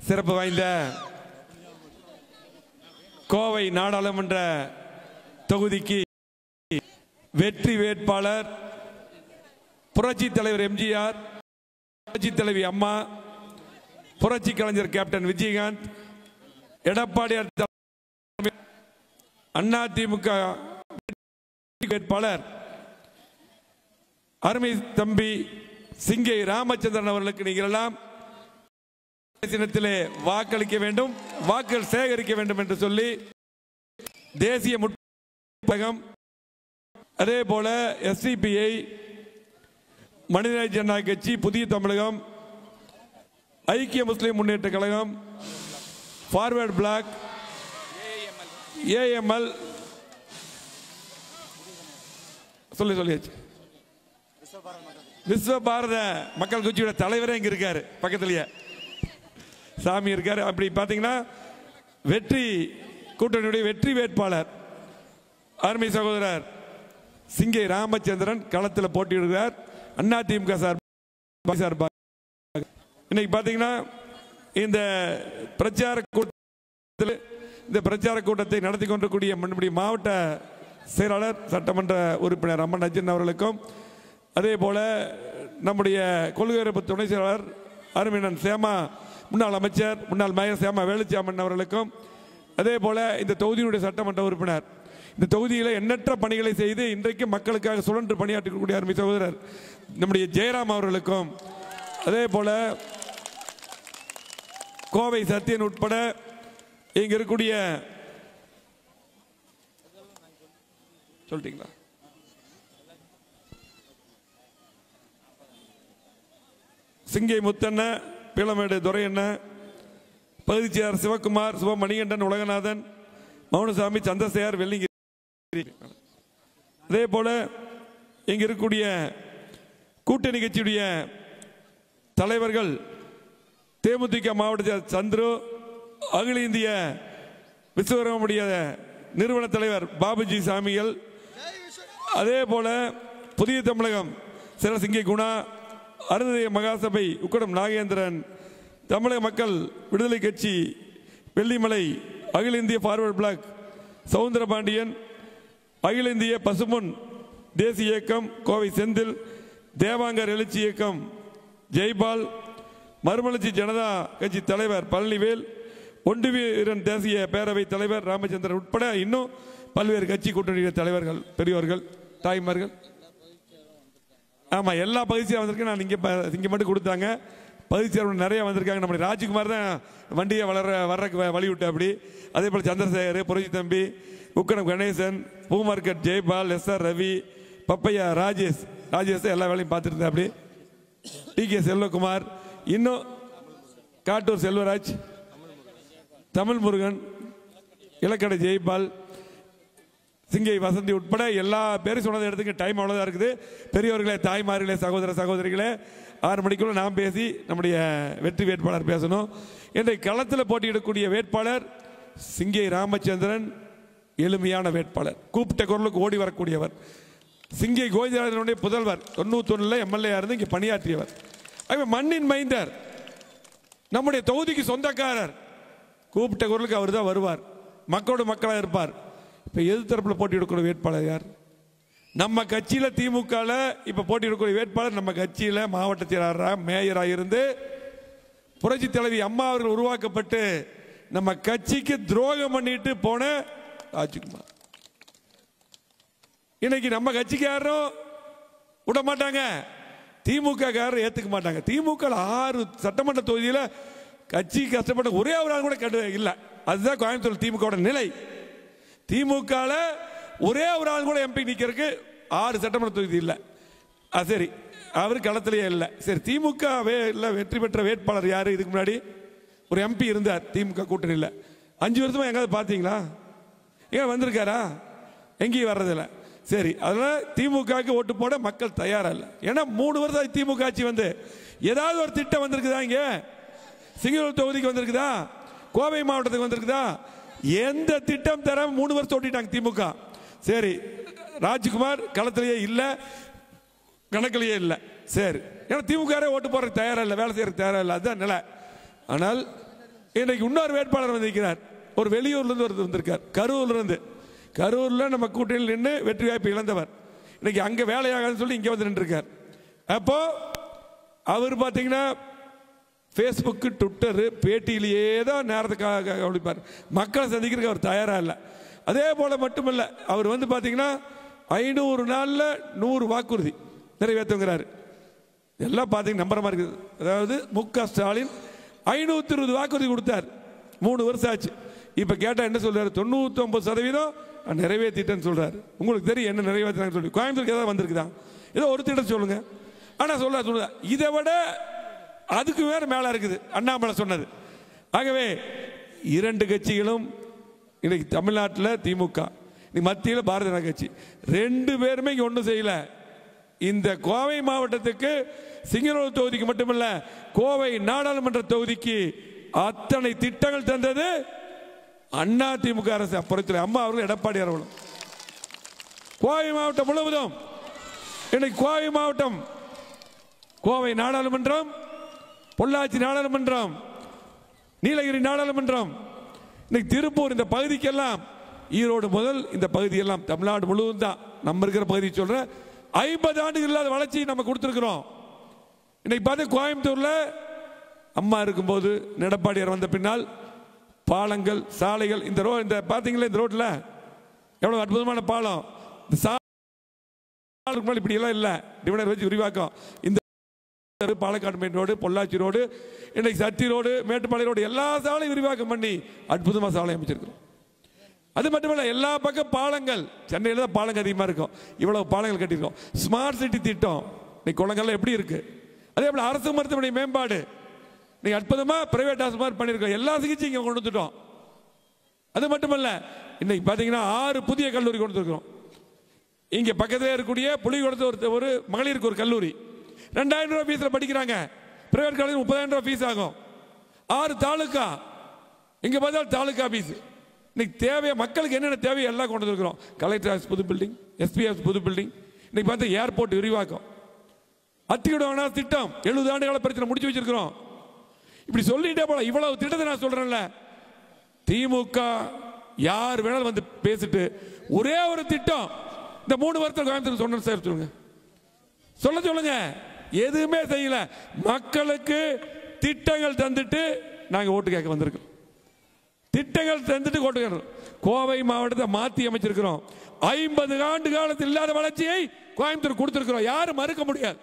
சிறப்பு வாய்ந்த கோவை நாடாளுமன்ற தொகுதிக்கு வெற்றி வேட்பாளர் புரட்சி தலைவர் எம்ஜிஆர், புரட்சி தலைவி அம்மா, புரட்சி கலைஞர் கேப்டன் விஜயகாந்த், எடப்பாடியார் அதிமுக வேட்பாளர் அருமை தம்பி சிங்கை ராமச்சந்திரன் அவர்களுக்கு நீங்கள் எல்லாம் சின்னத்திலே வாக்களிக்க வேண்டும், வாக்குகள் சேகரிக்க வேண்டும் என்று சொல்லி தேசிய முற்போக்கு, அதே போல எஸ்டிபிஐ, மனிதநேய ஜனநாயக கட்சி, Puthiya Tamilagam, Aikiya Muslim Munnetra Kazhagam, Forward Bloc, AML சொல்லியாச்சு, விஸ்வ பாரத மக்கள் கட்சியோட தலைவரே இங்க இருக்காரு, பக்கத்திலேயே சாமி இருக்காரு. அப்படி பாத்தீங்கன்னா வெற்றி கூட்டணியுடைய வெற்றி வேட்பாளர் அருமை சகோதரர் சிங்கை ராமச்சந்திரன் களத்தில் போட்டியிடுகிறார். அதிமுக சார்பாக இன்னைக்கு பாத்தீங்கன்னா இந்த பிரச்சார கூட்டத்தை நடத்தி கொண்டிருக்கூடிய மாவட்ட செயலாளர் சட்டமன்ற உறுப்பினர் அம்மன் அஜன் அவர்களுக்கும், அதே போல நம்முடைய கொள்கை துணை செயலாளர் அருமையன் சேமா, முன்னாள் அமைச்சர் முன்னாள் மேயர் சேமா வேலுச்சாமன் அவர்களுக்கும், அதே போல இந்த தொகுதியினுடைய சட்டமன்ற உறுப்பினர், இந்த தொகுதியில் எண்ணற்ற பணிகளை செய்து இன்றைக்கு மக்களுக்காக சுழன்று பணியாற்றக்கூடிய அருமை சகோதரர் நம்முடைய ஜெயராம் அவர்களுக்கும், அதே போல கோவை சத்தியன் உட்பட இங்க இருக்கக்கூடிய சொல்லிட்டீங்களா சிங்கை முத்தண்ண, பீளமேடு துரையண்ண, பகுதிச்சார் சிவகுமார், சிவமணிகண்டன், உலகநாதன், மௌனசாமி, சந்திரசேகர், வெள்ளிங்கிரி, அதே போல இங்க இருக்கக்கூடிய கூட்டணி கட்சியுடைய தலைவர்கள் தேமுதிக மாவட்ட சந்துரு, அகில இந்திய விஸ்வகர்மனுடைய நிறுவன தலைவர் பாபுஜி சாமிகள், அதே போல புதிய தமிழகம் சிவசிங்கை குணா, அருந்ததிய மகாசபை உக்கடம் நாகேந்திரன், தமிழக மக்கள் விடுதலை கட்சி வெள்ளிமலை, அகில இந்திய ஃபார்வர்ட் பிளாக் சவுந்தரபாண்டியன், அகில இந்திய பசுமுன் தேசிய இயக்கம் கோவை செந்தில், தேவாங்கர் எழுச்சி இயக்கம் ஜெய்பால், மறுமலர்ச்சி ஜனதா கட்சி தலைவர் பழனிவேல், ஒன்று வீரன் தேசிய பேரவை தலைவர் ராமச்சந்திரன் உட்பட இன்னும் பல்வேறு கட்சி கூட்டணி தலைவர்கள், பெரியவர்கள், தாய்மார்கள், ஆமா எல்லா பகுதியும் வந்திருக்கு. நான் இங்க மட்டும் கொடுத்தாங்க, பகுதி நிறைய வந்திருக்காங்க. நம்முடைய ராஜ்குமார் தான் வண்டியை வர்றதுக்கு வழிவிட்டு அப்படி, அதே போல சந்திரசேகர், புரட்சி தம்பி, உக்கடம் கணேசன், பூ மார்க்கெட் ஜெய்பால், எஸ்ஆர் ரவி, பப்பையா ராஜேஷ் எல்லா வேலையும் பார்த்துட்டு அப்படி, டி.கே. செல்வகுமார், இன்னும் காட்டூர் செல்வராஜ், தமிழ் முருகன், இலக்கடை ஜெய்பால், சிங்கை வசந்தி உட்பட எல்லா பேரும் சொன்னதை எடுத்துக்க டைம் அவ்வளோதான் இருக்குது. பெரியவர்களே, தாய்மார்களே, சகோதரிகளே, 6 மணிக்குள்ள நாம் பேசி நம்முடைய வெற்றி வேட்பாளர் பேசணும். இன்றைக்கு களத்தில் போட்டியிடக்கூடிய வேட்பாளர் சிங்கை ராமச்சந்திரன், எளிமையான வேட்பாளர், கூப்பிட்ட குரலுக்கு ஓடி வரக்கூடியவர், சிங்கை கோவிந்தராஜனுடைய புதல்வர், 91 எம்எல்ஏ இருந்து இங்கே பணியாற்றியவர், மண்ணின் மைந்தர், நம்முடைய தொகுதிக்கு சொந்தக்காரர், கூப்பிட்ட குரலுக்கு அவர் தான் வருவார், மக்களோட மக்களாக இருப்பார். இப்போ எதிர்த்தரப்பில் போட்டியிடக்கூடிய வேட்பாளர் யார்? நம்ம கட்சியில் திமுக இப்ப போட்டியிடக்கூடிய வேட்பாளர் நம்ம கட்சியில் மாவட்ட செயலாளராக மேயராக இருந்து புரட்சி தலைவி அம்மா அவர்கள் உருவாக்கப்பட்டு நம்ம கட்சிக்கு துரோகம் பண்ணிட்டு போன ராஜ்குமார். இன்னைக்கு நம்ம கட்சிக்கு யாரும் விட மாட்டாங்க, திமுக காரர் ஏத்துக்க மாட்டாங்க. திமுக 6 சட்டமன்ற தொகுதியில் கட்சி கஷ்டப்பட்ட ஒரே ஒரு ஆள் கூட இல்ல. அதுதான் கோயம்புத்தூர் திமுக நிலை. திமுக ஒரே ஒரு ஆள் கூட எம்பி நிக்கிறதுக்கு 6 சட்டமன்ற தொகுதி இல்ல. சரி, அவர் களத்திலேயே இல்லை. சரி, திமுக வெற்றி பெற்ற வேட்பாளர் யாரு? இதுக்கு முன்னாடி ஒரு எம்பி இருந்தார் திமுக கூட்டணியில், 5 வருஷமா எங்காவது பார்த்தீங்களா? ஏன் வந்திருக்காரா? எங்கேயும் வர்றதில்லை. சரி, அதனால திமுகவுக்கு ஓட்டு போட மக்கள் தயாரா இல்லை. ஏன்னா 3 வருஷம் திமுக ஆட்சி வந்து ஏதாவது ஒரு திட்டம் வந்திருக்குதா? இங்க சிங்கூர் தொகுதிக்கு வந்திருக்குதா? கோவை மாவட்டத்துக்கு வந்திருக்குதா? எந்த திட்டம் தர 3 வருஷம் ஓட்டிட்டாங்க திமுக. சரி, ராஜ்குமார் களத்திலேயே இல்லை, கணக்கிலேயே இல்லை. சரி, ஏன்னா திமுக ஓட்டு போறதுக்கு தயாரா இல்லை, வேலை செய்யறதுக்கு தயாரா இல்லை, அதுதான் நிலை. ஆனால் இன்றைக்கு இன்னொரு வேட்பாளர் வந்திருக்கிறார். ஒரு வெளியூர்லேருந்து ஒருத்தர் வந்திருக்கார், கரூர்லேருந்து. கரூரில் நம்ம கூட்டணியில் நின்று வெற்றி வாய்ப்பு இழந்தவர். இன்னைக்கு அங்கே வேலையாகன்னு சொல்லி இங்கே வந்து நின்றுருக்கார். அப்போ அவர் பார்த்தீங்கன்னா ஃபேஸ்புக்கு, ட்விட்டரு, பேட்டியிலேயே தான் நேரத்துக்காக கவனிப்பார். மக்களை சந்திக்கிறதுக்கு அவர் தயாராக இல்லை. அதே போல் மட்டுமல்ல, அவர் வந்து பார்த்தீங்கன்னா 500 நாளில் 100 வாக்குறுதி நிறைவேற்றுங்கிறாரு. எல்லாம் பார்த்தீங்கன்னா நம்புற மாதிரி இருக்குது. அதாவது மு.க. ஸ்டாலின் 520 வாக்குறுதி கொடுத்தார், 3 வருஷம் ஆச்சு. இப்போ கேட்டால் என்ன சொல்றாரு? 99% நிறைவேற்றிட்டேன்னு சொல்றாரு. உங்களுக்கு தெரியும் என்ன நிறைவேற்றினான்னு சொல்லி. கோயம்புத்தூருக்கு ஏதாவது வந்திருக்குதா? ஏதோ ஒரு திட்டம் சொல்லுங்க. ஆனால் சொல்ல இதை விட அதுக்கு வேற மேலே இருக்குது அண்ணாமலை சொன்னது. ஆகவே 2 கட்சிகளும் இன்னைக்கு தமிழ்நாட்டில் திமுக, மத்தியில் பாரதிய ஜனதா கட்சி 2 பேருமே இங்கே ஒன்றும் செய்யல. இந்த கோவை மாவட்டத்துக்கு சிங்கனூர் தொகுதிக்கு மட்டுமல்ல, கோவை நாடாளுமன்ற தொகுதிக்கு அத்தனை திட்டங்கள் தந்தது அண்ணா திமுக அரசு. அப்புறத்தில் அம்மா அவர்கள், எடப்பாடி அவர்களும். கோவை மாவட்டம் முழுவதும் இன்னைக்கு கோவை மாவட்டம், கோவை நாடாளுமன்றம், பொள்ளாச்சி நாடாளுமன்றம், நீலகிரி நாடாளுமன்றம், இன்னைக்கு திருப்பூர், இந்த பகுதிக்கெல்லாம், ஈரோடு முதல் இந்த பகுதியெல்லாம் தமிழ்நாடு முழுவதும் தான். நம்ம இருக்கிற பகுதி சொல்ற 50 ஆண்டுகள் இல்லாத வளர்ச்சி நம்ம கொடுத்துருக்கிறோம். இன்னைக்கு பார்த்து கோயம்புத்தூர்ல அம்மா இருக்கும்போது, எடப்பாடியார் வந்த பின்னால் பாலங்கள், சாலைகள், இந்த இந்த பார்த்தீங்களா, இந்த ரோட்ல எவ்வளவு அற்புதமான பாலம். இந்த சாலை இப்படி எல்லாம் இல்லை, டிவைடர் வச்சு விரிவாக்கம். இந்த Palakkad main road, Pollachi road, இன்னைக்கு சத்தி ரோடு, மேட்டுப்பாளைய ரோடு, எல்லா சாலையும் விரிவாக்கம் பண்ணி அற்புதமாக சாலை அமைச்சிருக்கிறோம். அது மட்டுமல்ல, எல்லா பக்கம் பாலங்கள். சென்னையில் தான் பாலங்கள் அதிகமாக இருக்கும், இவ்வளவு பாலங்கள் கட்டியிருக்கோம். ஸ்மார்ட் சிட்டி திட்டம் இன்னைக்கு குளங்கள்லாம் எப்படி இருக்கு. அதே போல அரசு மருத்துவமனை மேம்பாடு நீங்க அற்புதமா பிரைவேட் ஹாஸ்பிட்டல் பண்ணியிருக்கோம். எல்லா சிகிச்சையும் இங்கே கொண்டு வந்துட்டோம். அது மட்டுமல்ல, இன்னைக்கு பார்த்தீங்கன்னா 6 புதிய கல்லூரி கொண்டு வந்துருக்கிறோம். இங்கே பக்கத்தில் இருக்கக்கூடிய புலிகுளத்து ஒரு மகளிருக்கு ஒரு கல்லூரி 2000 ரூபாய் ஃபீஸில் படிக்கிறாங்க. பிரைவேட் காலேஜ் 30,000 ரூபாய் ஃபீஸ் ஆகும். 6 தாலுக்கா, இங்கே பார்த்தாலும் தாலுக்கா ஃபீஸ். இன்னைக்கு தேவையா மக்களுக்கு என்னென்ன தேவையோ எல்லாம் கொண்டு வந்துருக்கிறோம். கலெக்டர் ஆஃபீஸ் புது பில்டிங், எஸ்பி ஆஃபீஸ் புது பில்டிங், இன்னைக்கு பார்த்தா ஏர்போர்ட் விரிவாக்கம், அத்தியுடனான திட்டம் 70 ஆண்டுகால பிரச்சனை முடிச்சு வச்சிருக்கிறோம். இப்படி சொல்லிட்டே போல இவ்வளவு திட்டத்தை நான் சொல்றேன்ல. திமுக யார் வேணாலும் வந்து பேசிட்டு ஒரே ஒரு திட்டம் இந்த 3 வருஷம் கோயம்புத்தூர் சொன்ன சார் சொல்லுங்க. எதுவுமே செய்யல. மக்களுக்கு திட்டங்கள் தந்துட்டு நாங்க ஓட்டு கேட்க வந்திருக்கோம். திட்டங்கள் தந்துட்டு ஓட்டு கேட்கிறோம். கோவை மாவட்டத்தை மாற்றி அமைச்சிருக்கிறோம். 50 ஆண்டு காலத்தில் இல்லாத வளர்ச்சியை கோயம்புத்தூர் கொடுத்திருக்கிறோம். யாரும் மறுக்க முடியாது.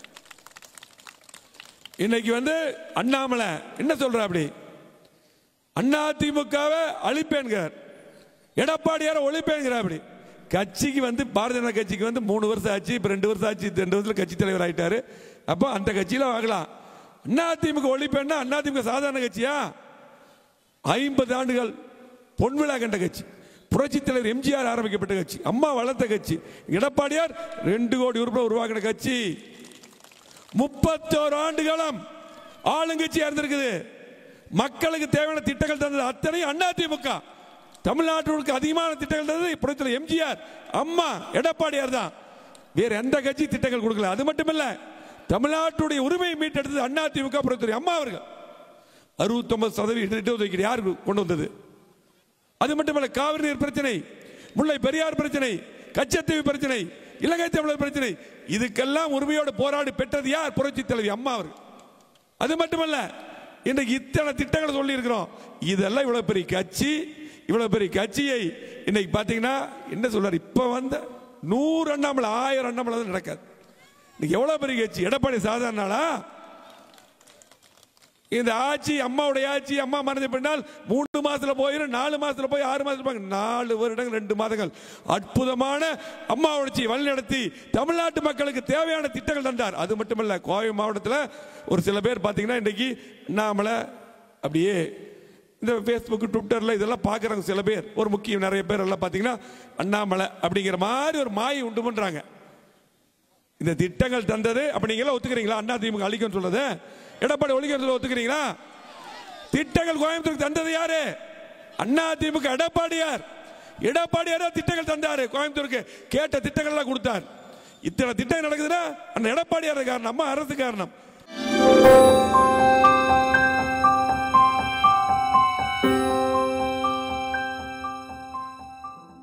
இன்னைக்கு வந்து அண்ணாமலை என்ன சொல்ற? அப்படி அண்ணா திமுகவை அழிப்பேன்கிறார், எடப்பாடியார ஒழிப்பேன்கிறார். அப்படி கட்சிக்கு வந்து பாரதிய ஜனதா கட்சிக்கு வந்து 3 வருஷம் ஆச்சு, இப்ப 2 வருஷம் ஆச்சு, 2 வருஷத்துல கட்சி தலைவர் ஆயிட்டாரு. அப்போ அந்த கட்சியில வாங்கலாம். அண்ணா திமுக ஒழிப்பேன்னா அண்ணா திமுக சாதாரண கட்சியா? 50 ஆண்டுகள் பொன்விழா கண்ட கட்சி, புரட்சி தலைவர் எம்ஜிஆர் ஆரம்பிக்கப்பட்ட கட்சி, அம்மா வளர்த்த கட்சி, எடப்பாடியார் 2 கோடி உறுப்பினர் உருவாக்கின கட்சி. 31 ஆண்டு காலம் ஆளுங்கட்சியா இருந்திருக்குது. மக்களுக்கு தேவையான திட்டங்கள் தந்தது அத்தனை அண்ணா திமுக. தமிழ்நாட்டுக்கு அதிகமான திட்டங்கள் தந்தது புரட்சி தலைவர் எம்ஜிஆர், அம்மா, எடப்பாடியார் தான். வேற எந்த கட்சி திட்டங்கள் கொடுக்கல. அது மட்டுமல்ல, தமிழ்நாட்டுடைய உரிமையை மீட்டெடுத்தது அண்ணா திமுக, புரட்சி தலைவர் அம்மா அவர்கள். 69% இடஒதுக்கீடு யார் கொண்டு வந்தது? அது மட்டுமல்ல, காவிரி நீர் பிரச்சனை, முல்லை பெரியார் பிரச்சனை, கச்சத்தீவு பிரச்சனை, இலங்கை தமிழர் பிரச்சனை, இதுக்கெல்லாம் உரிமையோடு போராடி பெற்றது யார்? புரட்சி தலைவி அம்மா அவர்கள். அது மட்டுமல்ல, இன்றைக்கு இத்தனை திட்டங்களை சொல்லி இருக்கிறோம். இதெல்லாம் இவ்வளவு பெரிய கட்சி, இவ்வளவு பெரிய கட்சியை இன்னைக்கு பாத்தீங்கன்னா என்ன சொல்றாரு? இப்ப வந்த 100 அண்ணாமலை 1000 அண்ணாமலை தான் நடக்காது. இன்னைக்கு எவ்வளவு பெரிய கட்சி. எடப்பாடி சாதாரணா? இந்த ஆட்சி அம்மாவுடைய ஆட்சி. அம்மா மறைஞ்ச பின்னால் 3 மாசத்துல போயிடும், 4 மாசத்துல போய் 6 மாசத்துல 4 வருடங்கள் 2 மாதங்கள் அற்புதமான அம்மாவுடைய வழிநடத்தி தமிழ்நாட்டு மக்களுக்கு தேவையான திட்டங்கள் தந்தார். அது மட்டுமல்ல, கோவை மாவட்டத்தில் ஒரு சில பேர் பார்த்தீங்கன்னா இன்னைக்கு அண்ணாமலை அப்படியே இந்த ஃபேஸ்புக், ட்விட்டர்ல இதெல்லாம் பார்க்குறாங்க சில பேர். ஒரு முக்கியம் நிறைய பேர் எல்லாம் பார்த்தீங்கன்னா அண்ணாமலை அப்படிங்கிற மாதிரி ஒரு மாயை உண்டு பண்றாங்க. இந்த திட்டங்கள் தந்தது அப்ப நீங்க எல்லாம் ஒத்துக்கிறீங்களா? அண்ணா திமுக அழிக்கும் சொல்றது, எடப்பாடி ஒழிக்கும் சொல்ல ஒத்துக்கிறீங்களா? திட்டங்கள் கோயம்புத்தூருக்கு தந்தது யாரு? அண்ணா திமுக, எடப்பாடியார். எடப்பாடியார் திட்டங்கள் தந்தாரு கோயம்புத்தூருக்கு. கேட்ட திட்டங்கள் எல்லாம் கொடுத்தார். இத்தனை திட்டம் நடக்குதுன்னா அந்த எடப்பாடியார் காரணம், அம்மா அரசு காரணம்.